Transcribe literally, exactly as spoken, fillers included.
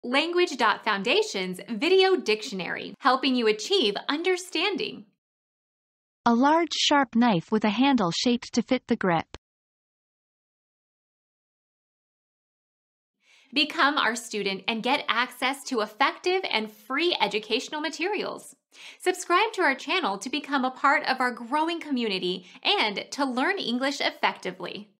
Language Foundation's Video Dictionary, helping you achieve understanding. A large sharp knife with a handle shaped to fit the grip. Become our student and get access to effective and free educational materials. Subscribe to our channel to become a part of our growing community and to learn English effectively.